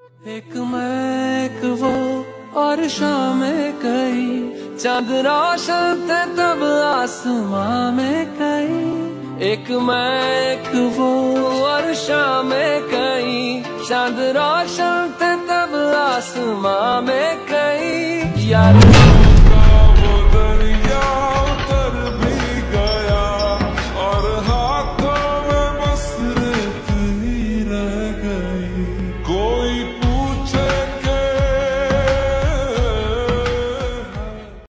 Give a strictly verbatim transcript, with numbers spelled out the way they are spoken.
एक मैं एक वो और शाम कई, चांद रोशन थे तब आसमां में कई। एक मैं एक वो और शाम कई, चांद रोशन थे तब आसमां में कई। यार